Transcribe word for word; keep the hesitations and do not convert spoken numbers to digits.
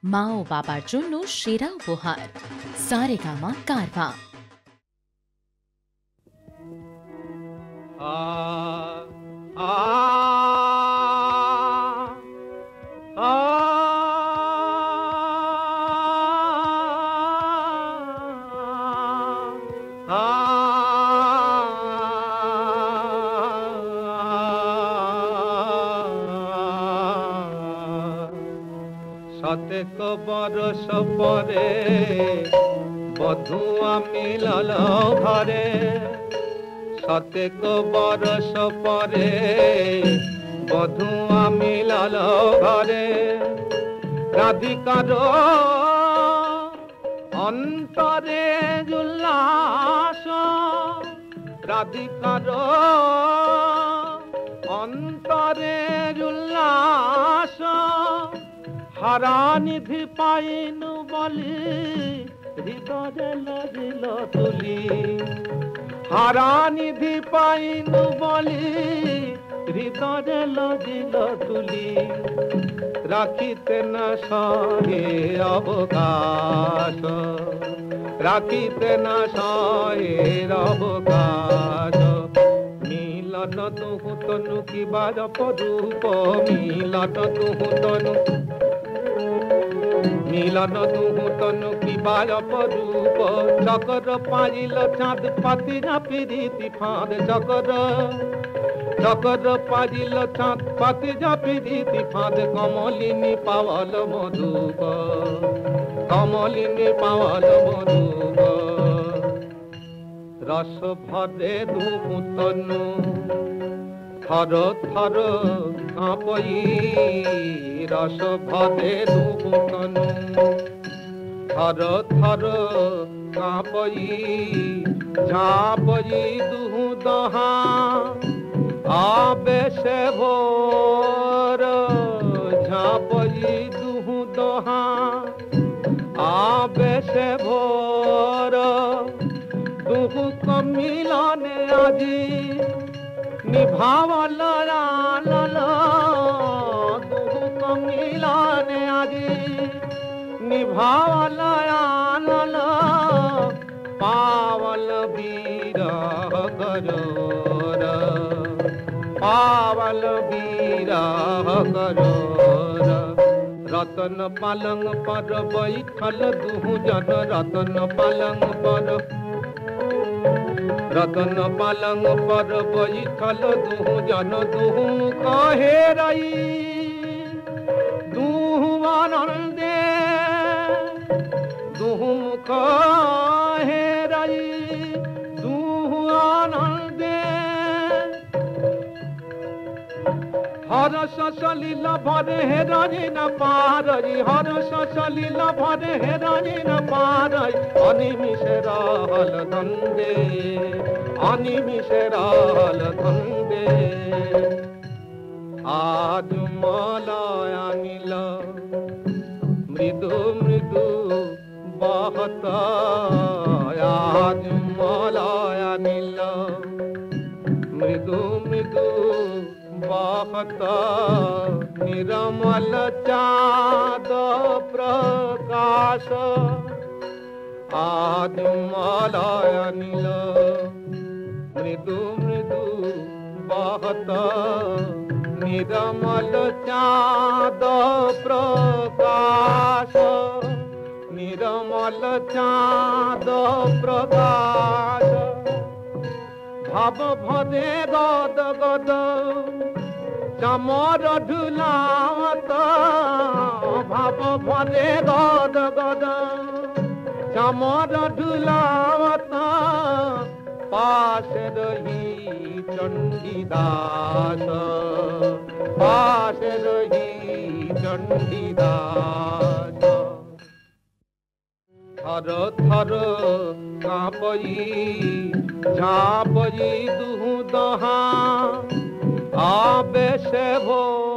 মা ও বাবার জন্য সেরা উপহার সারেগামা কারভা। सतेक बरस परे बधुआ मिलल घरे, सतेक बरस परे बधुआ मिलल घरे। राधिकार अंतरे उल्लास, राधिकार अंतरे उल्लास। हरानिधि पाइनु बोली हृदय लगिल तुली, हरानिधि पाइनु बोली हृदय लगिल तुली। राखिते न सहे अवकाश, राखिते न सहे अवकाश। मिलन तुहु तनु की बाज परूप, मिलन तुहु तनु, मिलन तुहु तनु की बाजप रूप। चकर पाइल चाँद पति न प्रीति फाँद, चकर चकर पाइल चाँद पति न प्रीति फाँद। कमलिनी पावल मधुप, कमलिनी पावल मधुप। रस भरे दुहु तनु थर थर काँपई, रस भरे दुहु तनु थर थर काँपई। झाँपई दुहु दहा आबे से भोर, झाँपई दुहु दहा आबे से भोर। दुहु को मिलने आजी निभावल लाल, दुहु को मिलने आजी निभावल लाल। पावल बीरह करोर, पावल बीरह करोर। रतन पलंग पर बैठल दुहु जन, रतन पलंग पर, रतन पलंग पर बैठल दुहु जन। दुहु कहे रही दुहु आनंदे, दुहु कहे रही दुहु आनंदे। हरस सलिल भरे हे रानी न पारई, हरस सलिल भरे हे रानी न पारई। अनिमिषे रहल धंदे, अनिमिषे रहल धंदे। आज मलया नील मृदु मृदु बहत, आज मलया नील मृदु मृदु बहत। निरमल चाँद प्रकाश, आज मलया नील मृदु मृदु बहत। निरमल चाँद प्रकाश, निरमल चाँद प्रकाश। भाव भरे गद गद चमर ढुलावत, भाव भरे गद गद चमर ढुलावत। पास रही चंडीदास, पास रही चंडीदास। थर थर काँपई, झाँपई दुहु दहा आबे से भोर।